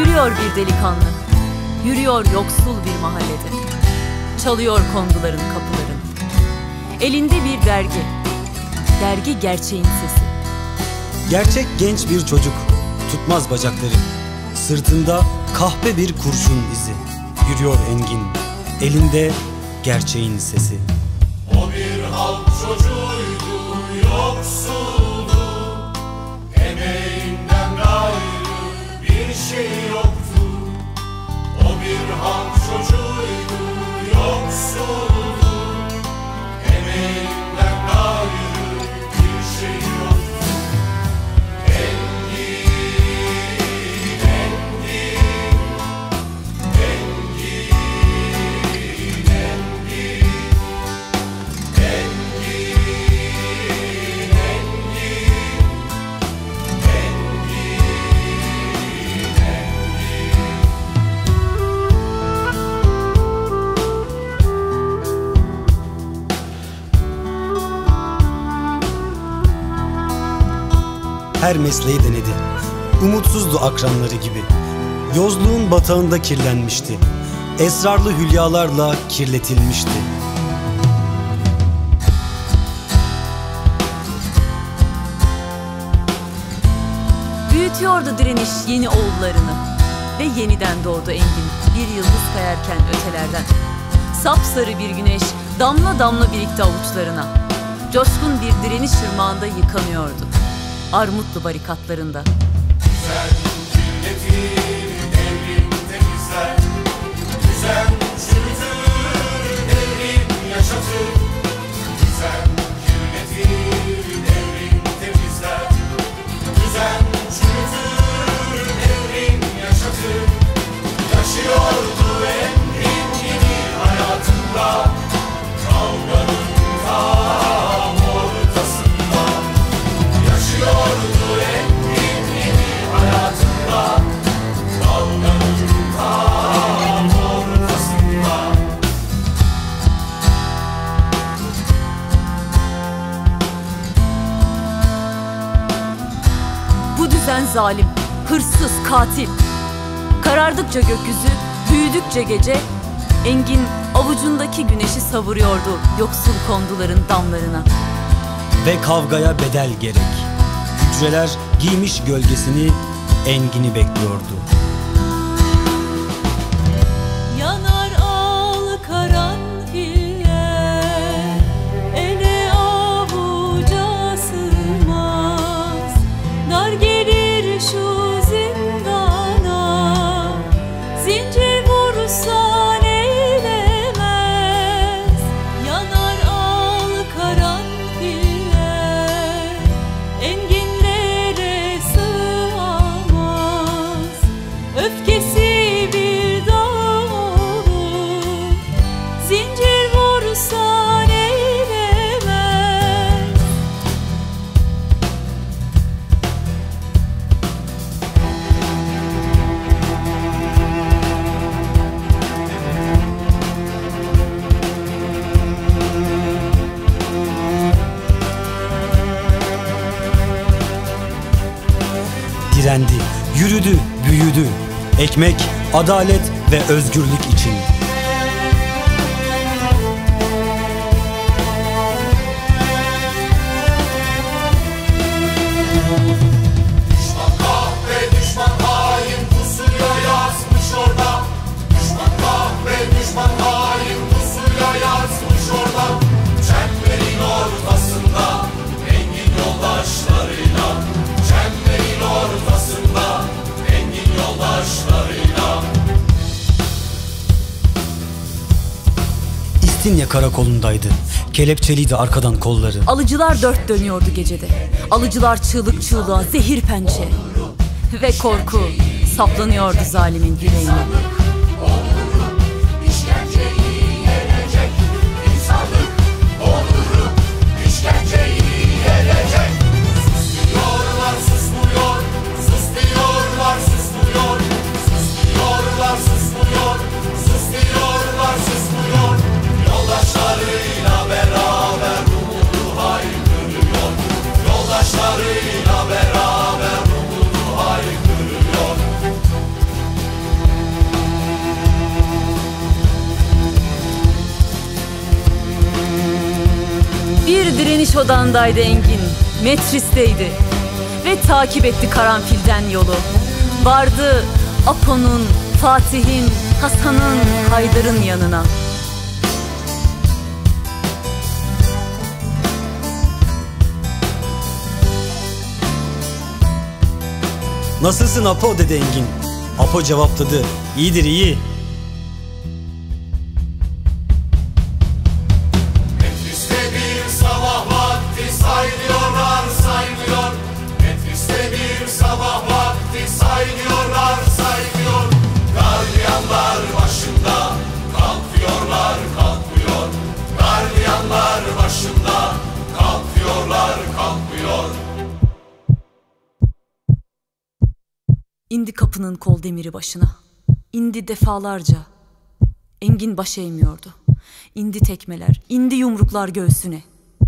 Yürüyor bir delikanlı, yürüyor yoksul bir mahallede. Çalıyor konduların kapılarını. Elinde bir dergi, dergi gerçeğin sesi. Gerçek genç bir çocuk, tutmaz bacakları. Sırtında kahpe bir kurşun izi. Yürüyor Engin, elinde gerçeğin sesi. O bir halk çocuğuydu, yoksuldu. Emeğinden gayrı bir şey yoktu. O bir halk çocuğuydu, yoksuldu. Emeğinden gayrı bir şey yoktu. Her mesleği denedi. Umutsuzdu akranları gibi. Yozluğun batağında kirlenmişti. Esrarlı hülyalarla kirletilmişti. Büyütüyordu direniş yeni oğullarını. Ve yeniden doğdu Engin, bir yıldız kayarken ötelerden. Sapsarı bir güneş damla damla birikti avuçlarına. Coşkun bir direniş ırmağında yıkanıyordu Armutlu barikatlarında. Düzen cümletin devrim temizler. Düzen çürütür, devrim yaşatır. Düzen cümletin devrim temizler. Düzen çürütür, devrim yaşatır. Yaşıyordu Engin yeni hayatında. Kavganın tam ortasında. Yaşıyordu Engin yeni hayatında. Kavganın tam ortasında. Bu düzen zalim, hırsız, katil. Karardıkça gökyüzü, büyüdükçe gece, Engin avucundaki güneşi savuruyordu yoksul konduların damlarına. Ve kavgaya bedel gerek. Hücreler giymiş gölgesini, Engin'i bekliyordu. Yanar al karanfiller, ele avuca sığmaz. Dar gelir şu zindana, zincir vursan eylemez. Yanar al karanfiller, enginlere sığamaz. Öfkesi bir dağ olur, zincir vursan eylemez. Direndi, yürüdü, büyüdü. Ekmek, adalet ve özgürlük için. Düşman kahpe, düşman hain pusuya yazmış orada. Düşman kahpe, düşman hain pusuya yazmış orada. Çemberin ortasında Engin yoldaşlarıyla. Çemberin ortasında Engin yoldaşlarıyla. İstinye karakolundaydı. Kelepçeliydi arkadan kolları. Alıcılar dört dönüyordu gecede. Alıcılar çığlık çığlığa, zehir pençe. Ve korku saplanıyordu zalimin yüreğine. İşkenceyi yenecek insanlık onuru, işkenceyi yenecek. Susmuyorlar, susmuyor, susmuyorlar, susmuyor, susmuyorlar, susmuyor, susmuyorlar, susmuyor. Yoldaşlarıyla beraber umudu haykırıyor. Yoldaşlarıyla beraber umudu haykırıyor. Apo'dandaydı Engin, Metris'teydi ve takip etti karanfilden yolu. Vardı Apo'nun, Fatih'in, Hasan'ın, Haydar'ın yanına. "Nasılsın Apo?" dedi Engin. Apo cevapladı, "İyidir, iyi." Metris'te bir sabah vakti saymıyorlar saymıyor. Metris'te bir sabah vakti saymıyorlar saymıyor. Gardiyanlar başında kalkıyorlar kalkıyor. Gardiyanlar başında kalkıyorlar kalkıyor. İndi kapının kol demiri başına. İndi defalarca. Engin baş eğmiyordu. İndi tekmeler, indi yumruklar göğsüne.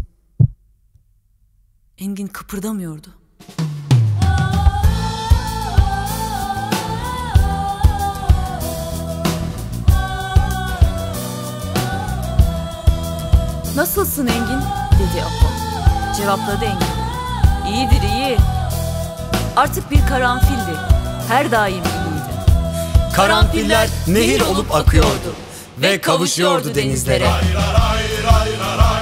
Engin kıpırdamıyordu. "Nasılsın Engin?" dedi Apo. Cevapladı Engin. "İyidir, iyi." Artık bir karanfildi. Her daim iyiydi. Karanfiller nehir olup akıyordu ve kavuşuyordu denizlere. Ray ray ray ray ray.